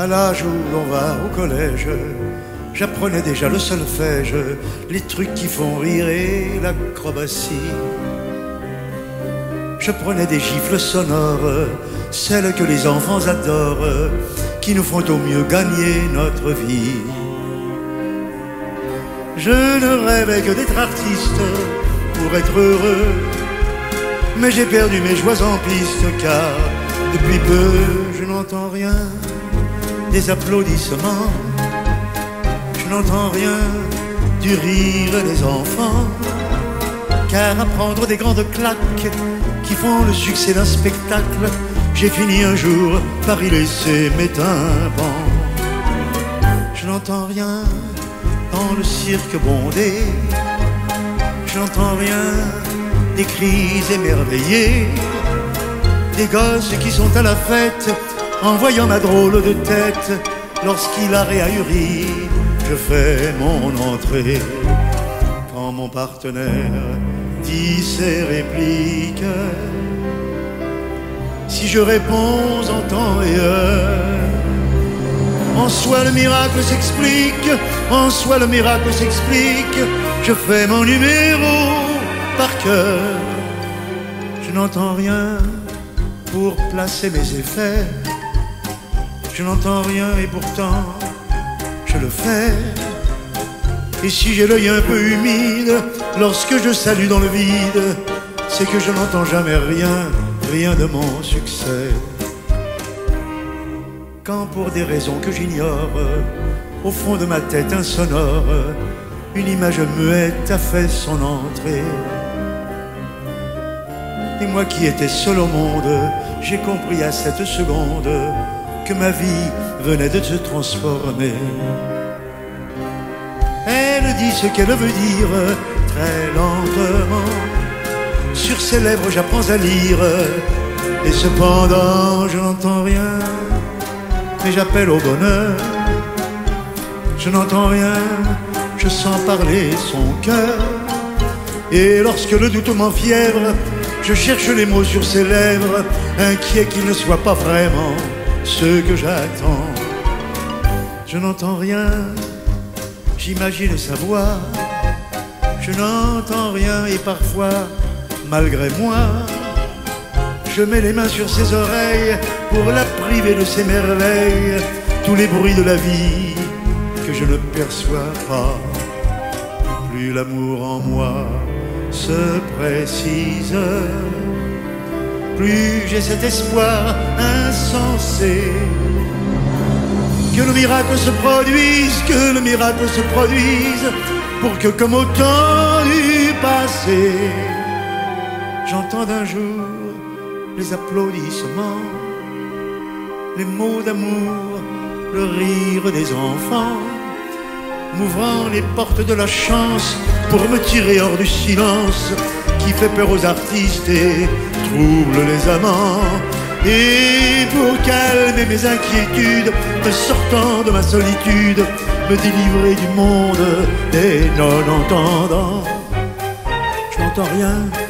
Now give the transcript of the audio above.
l'âge où l'on va au collège, j'apprenais déjà le solfège, les trucs qui font rire et l'acrobatie. Je prenais des gifles sonores, celles que les enfants adorent, qui nous font au mieux gagner notre vie. Je ne rêvais que d'être artiste pour être heureux, mais j'ai perdu mes joies en piste, car depuis peu je n'entends rien des applaudissements, je n'entends rien du rire des enfants, car à prendre des grandes claques qui font le succès d'un spectacle, j'ai fini un jour par y laisser mes tympans. Je n'entends rien dans le cirque bondé, je n'entends rien des cris émerveillés, des gosses qui sont à la fête en voyant ma drôle de tête. Lorsqu'il a réahuri, je fais mon entrée. Quand mon partenaire dit ses répliques, si je réponds en temps et heure, en soi le miracle s'explique, en soi le miracle s'explique. Je fais mon numéro par cœur. Je n'entends rien pour placer mes effets, je n'entends rien et pourtant je le fais. Et si j'ai l'œil un peu humide lorsque je salue dans le vide, c'est que je n'entends jamais rien, rien de mon succès. Quand pour des raisons que j'ignore, au fond de ma tête insonore, une image muette a fait son entrée. Et moi qui étais seul au monde, j'ai compris à cette seconde que ma vie venait de se transformer. Elle dit ce qu'elle veut dire très lentement, sur ses lèvres j'apprends à lire, et cependant je n'entends rien, mais j'appelle au bonheur. Je n'entends rien, je sens parler son cœur, et lorsque le doute m'enfièvre, je cherche les mots sur ses lèvres, inquiet qu'il ne soit pas vraiment ce que j'attends. Je n'entends rien, j'imagine sa voix, je n'entends rien et parfois, malgré moi, je mets les mains sur ses oreilles pour la priver de ses merveilles, tous les bruits de la vie que je ne perçois pas. Plus l'amour en moi se précise, plus j'ai cet espoir insensé que le miracle se produise, que le miracle se produise, pour que comme au temps du passé, j'entende un jour les applaudissements, les mots d'amour, le rire des enfants, m'ouvrant les portes de la chance pour me tirer hors du silence qui fait peur aux artistes et trouble les amants. Et pour calmer mes inquiétudes, me sortant de ma solitude, me délivrer du monde des non-entendants. Je n'entends rien,